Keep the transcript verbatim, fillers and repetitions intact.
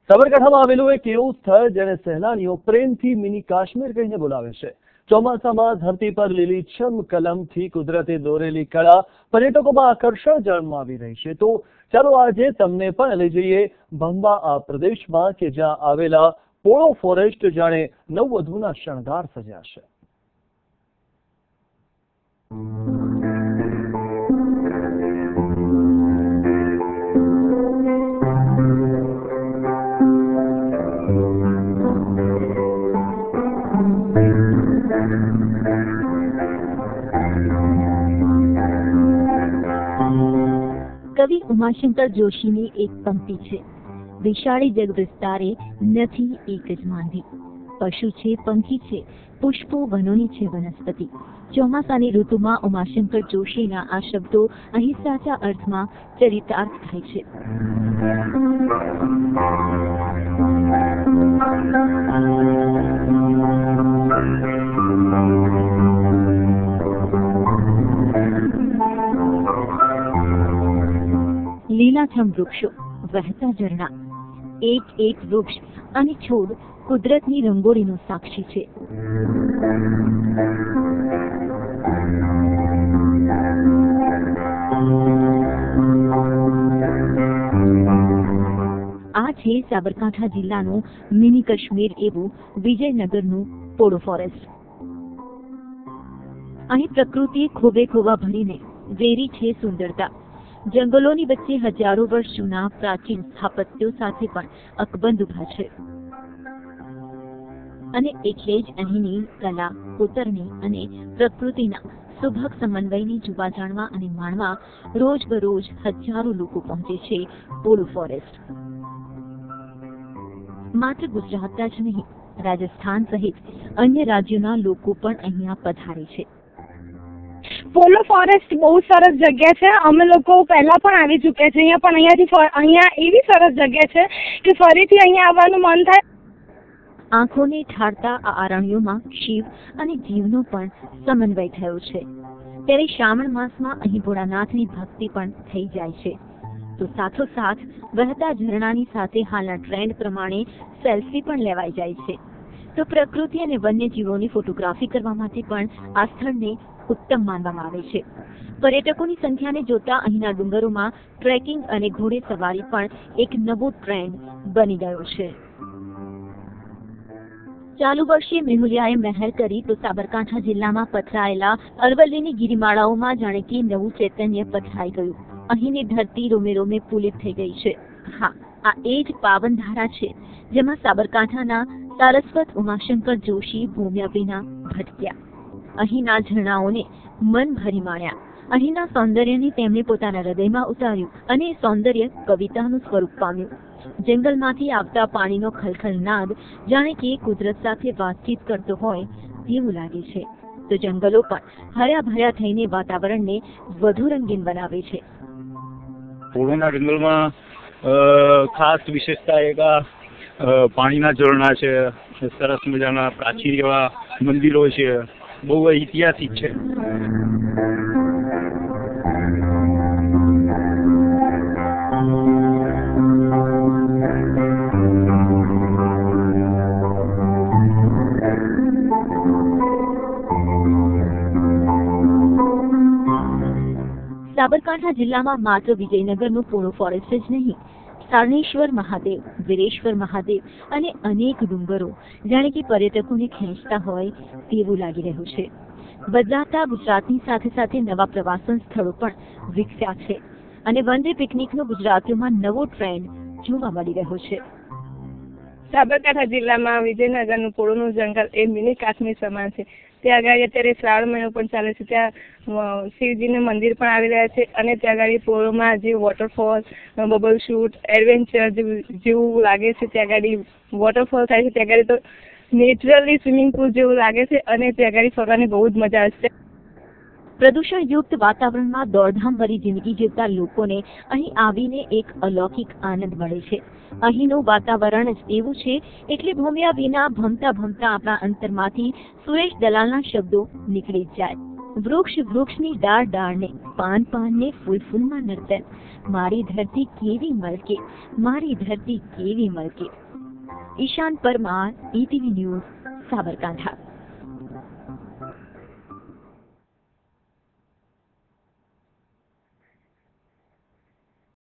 સાબરકાંઠામાં આવેલું એક એવું સ્થળ જેને સહેલાણીઓ પ્રેમથી મિની કાશ્મીર કહીને બોલાવે છે. ચોમાસામાં ધરતી પર લીલીછમ કલમથી કુદરતે દોરેલી કળા પર્યટકોમાં આકર્ષણ જન્માવી રહી છે. તો ચાલો આજે તમને પણ લઈ જઈએ ભંબા આ પ્રદેશમાં કે જ્યાં આવેલા પોળો ફોરેસ્ટ જાણે નવવધુના શણગાર સજ્યા છે. કવિ ઉમાશંકર જોશીની એક પંક્તિ છે, વિશાળી જગ વિસ્તારે નથી એક જ માંડી. પશુ છે, પંખી છે, પુષ્પો વનોની છે વનસ્પતિ. ચોમાસાની ઋતુમાં ઉમાશંકર જોશીના આ શબ્દો અહીં સાચા અર્થમાં ચરિતાર્થ થાય છે. લીલાછમ વૃક્ષો, વહેતા ઝરણા, એક એક વૃક્ષ અને છોડ કુદરતની રંગોળીનો સાક્ષી છે. આ છે સાબરકાંઠા જિલ્લાનું મિની કાશ્મીર એવું વિજયનગરનું પોળો ફોરેસ્ટ. અહીં પ્રકૃતિએ ખોબે ખોબા ભરીને વેરી છે સુંદરતા. જંગલોની વચ્ચે હજારો વર્ષ જૂના પ્રાચીન સ્થાપત્યો સાથે પણ અકબંધ ઉભા છે. અને એટલે જ અહીંની કલા, કોતરણી અને પ્રકૃતિના સુભગ સમન્વયની જુબા જાણવા અને માણવા રોજ બરોજ હજારો લોકો પહોંચે છે પોળો ફોરેસ્ટ. માત્ર ગુજરાત જ નહીં, રાજસ્થાન સહિત અન્ય રાજ્યોના લોકો પણ અહીંયા પધારે છે. પોલો ફોરેસ્ટ બહુ સરસ જગ્યા છે. અમે લોકો પહેલા પણ આવી ચૂક્યા છે અહીંયા, પણ અહીંયાથી અહીંયા એવી સરસ જગ્યા છે કે ફરીથી અહીંયા આવવાનું મન થાય. આંખોને ઠારતા આ અરણ્યોમાં શિવ અને જીવનો પણ સમન્વય થયો છે. ત્યારે શ્રાવણ માસમાં અહીં ભોળાનાથની ભક્તિ પણ થઈ જાય છે. તો સાથોસાથ વહેતા ઝરણાની સાથે હાલના ટ્રેન્ડ પ્રમાણે સેલ્ફી પણ લેવાઈ જાય છે. તો પ્રકૃતિ અને વન્યજીવોની ફોટોગ્રાફી કરવા માટે પણ આ સ્થળને ઉત્તમ માનવામાં આવે છે. પર્યટકોની સંખ્યાને જોતા અહીંના ડુંગરોમાં ટ્રેકિંગ અને ઘોડે સવારી પણ એક નવો ટ્રેન્ડ બની ગયો છે. ચાલુ વર્ષે મેહુલિયાએ મહેર કરી તો સાબરકાંઠા જિલ્લામાં પથરાયેલા અરવલ્લીની ગિરિમાળાઓમાં જાણે કે નવું ચૈતન્ય પથરાઈ ગયું. અહીંની ધરતી રોમે રોમે પુલિત થઈ ગઈ છે. હા, આ એ જ પાવન ધારા છે જેમાં સાબરકાંઠાના સારસ્વત ઉમાશંકર જોશી ભૂમ્યા વિના ભટક્યા. અહીંના ઝરણાઓને મન ભરી માણ્યા. અહીંના સૌંદર્યને તેમણે પોતાના હૃદયમાં ઉતાર્યું અને સૌંદર્ય કવિતાનું સ્વરૂપ પામ્યું. જંગલમાંથી આવતા પાણીનો ખલખલ નાદ જાણે કે કુદરત સાથે વાતચીત કરતો હોય તેવું લાગે છે. તો જંગલો પણ હર્યા ભર્યા થઈને વાતાવરણને વધુ રંગીન બનાવે છે. પોળોના જંગલમાં ખાસ વિશેષતા એક પાણીના ઝરણા છે, સરસ મજાના પ્રાચીન એવા મંદિરો છે, બહુ ઐતિહાસિક છે. સાબરકાંઠા જિલ્લામાં માત્ર વિજયનગરનું પોળો ફોરેસ્ટ જ નહીં, સારણેશ્વર મહાદેવ, વીરેશ્વર મહાદેવ અને અનેક ડુંગરો જાણે કે પર્યટકોને ખેંચતા હોય તેવું લાગી રહ્યું છે. બદલાતા ગુજરાતની સાથે સાથે નવા પ્રવાસન સ્થળો પણ વિકસ્યા છે અને વન ડે પિકનિકનો ગુજરાતીઓમાં નવો ટ્રેન્ડ જોવા મળી રહ્યો છે. સાબરકાંઠા જિલ્લામાં વિજયનગરનું પોળોનું જંગલ એ મિની કાશ્મીર સમાન છે. ત્યાં આગળ અત્યારે શ્રાવણ મહિનો પણ ચાલે છે. ત્યાં શિવજીનું મંદિર પણ આવી રહ્યા છે અને ત્યાં આગળ પોળોમાં જે વોટરફોલ, બબલ શૂટ, એડવેન્ચર જેવું લાગે છે. ત્યાં આગળ વોટરફોલ થાય છે. ત્યાં આગળ તો નેચરલી સ્વિમિંગ પુલ જેવું લાગે છે અને ત્યાં આગળ ફરવાની બહુ જ મજા આવે છે. પ્રદૂષણયુક્ત વાતાવરણમાં દોડધામ ભરી જિંદગી જીવતા લોકોને અહીં આવીને એક અલૌકિક આનંદ મળે છે. અહીંનું વાતાવરણ જ એવું છે એટલે ભમ્યા વિના ભમતા ભમતા આપણા અંતરમાંથી સુરેશ દલાલના શબ્દો નીકળી જાય. વૃક્ષ વૃક્ષની ડાળ ડાળને, પાન પાનને, ફૂલ ફૂલમાં નર્તન. મારી ધરતી કેવી મલકે, મારી ધરતી કેવી મલકે. Ishan Parmar, ETV news, Sabarkantha.